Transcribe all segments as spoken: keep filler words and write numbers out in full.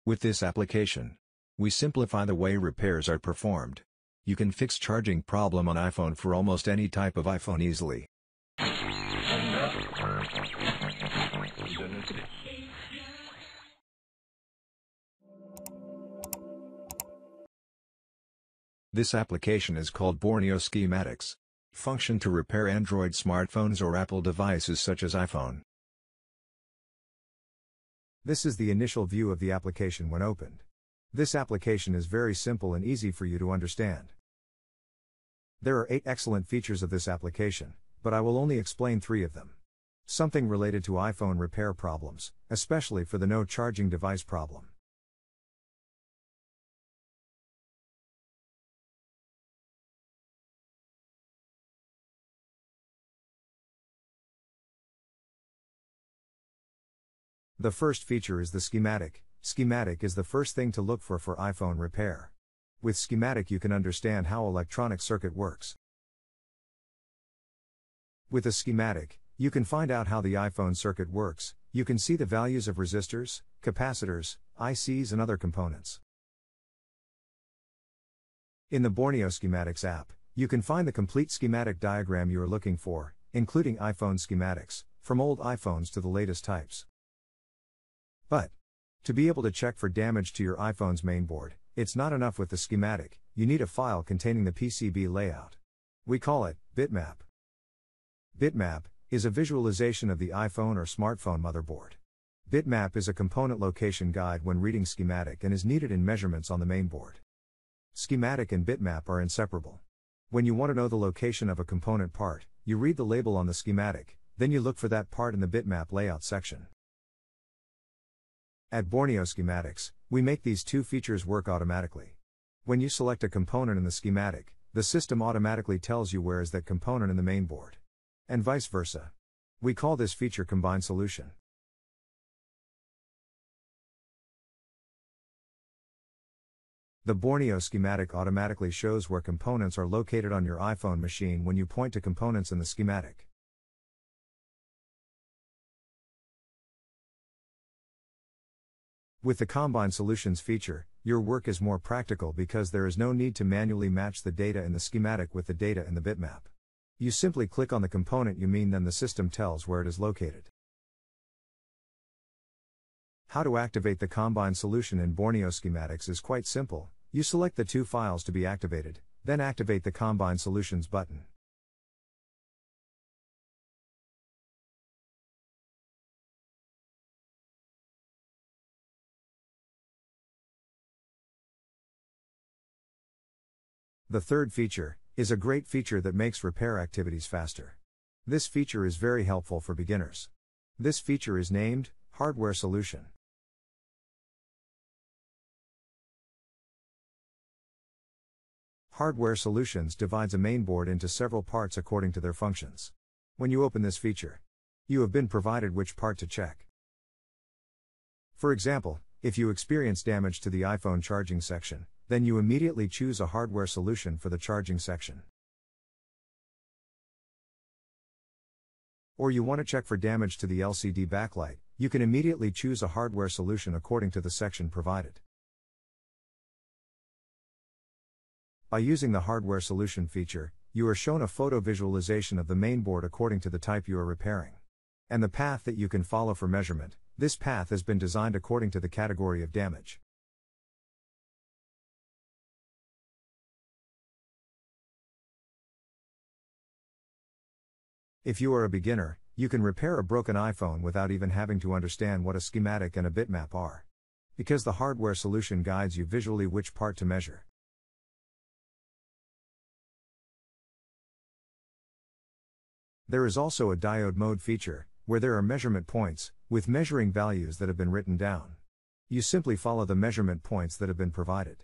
With this application, we simplify the way repairs are performed. You can fix charging problem on iPhone for almost any type of iPhone easily. This application is called Is Schematics. Function to repair Android smartphones or Apple devices such as iPhone. This is the initial view of the application when opened. This application is very simple and easy for you to understand. There are eight excellent features of this application, but I will only explain three of them. Something related to iPhone repair problems, especially for the no charging device problem. The first feature is the schematic. Schematic is the first thing to look for for iPhone repair. With schematic you can understand how electronic circuit works. With a schematic, you can find out how the iPhone circuit works, you can see the values of resistors, capacitors, I Cs and other components. In the Borneo Schematics app, you can find the complete schematic diagram you are looking for, including iPhone schematics, from old iPhones to the latest types. But, to be able to check for damage to your iPhone's mainboard, it's not enough with the schematic, you need a file containing the P C B layout. We call it Bitmap. Bitmap is a visualization of the iPhone or smartphone motherboard. Bitmap is a component location guide when reading schematic and is needed in measurements on the mainboard. Schematic and bitmap are inseparable. When you want to know the location of a component part, you read the label on the schematic, then you look for that part in the bitmap layout section. At Borneo Schematics, we make these two features work automatically. When you select a component in the schematic, the system automatically tells you where is that component in the mainboard. And vice versa. We call this feature combined solution. The Borneo schematic automatically shows where components are located on your iPhone machine when you point to components in the schematic. With the Combine Solutions feature, your work is more practical because there is no need to manually match the data in the schematic with the data in the bitmap. You simply click on the component you mean, then the system tells where it is located. How to activate the Combine solution in Borneo Schematics is quite simple. You select the two files to be activated, then activate the Combine Solutions button. The third feature is a great feature that makes repair activities faster. This feature is very helpful for beginners. This feature is named Hardware Solution. Hardware Solutions divides a mainboard into several parts according to their functions. When you open this feature, you have been provided which part to check. For example, if you experience damage to the iPhone charging section, then you immediately choose a hardware solution for the charging section. Or you want to check for damage to the L C D backlight, you can immediately choose a hardware solution according to the section provided. By using the hardware solution feature, you are shown a photo visualization of the mainboard according to the type you are repairing. And the path that you can follow for measurement. This path has been designed according to the category of damage. If you are a beginner, you can repair a broken iPhone without even having to understand what a schematic and a bitmap are. Because the hardware solution guides you visually which part to measure. There is also a Diode Mode feature, where there are measurement points, with measuring values that have been written down. You simply follow the measurement points that have been provided.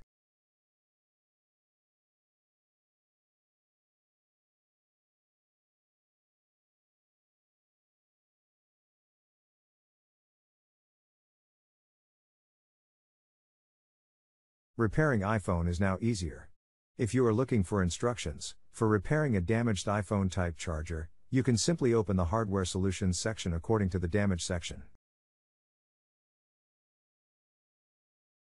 Repairing iPhone is now easier. If you are looking for instructions for repairing a damaged iPhone type charger, you can simply open the Hardware Solutions section according to the damage section.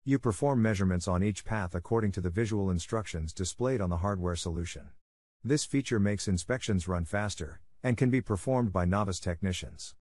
You perform measurements on each path according to the visual instructions displayed on the hardware solution. This feature makes inspections run faster, and can be performed by novice technicians.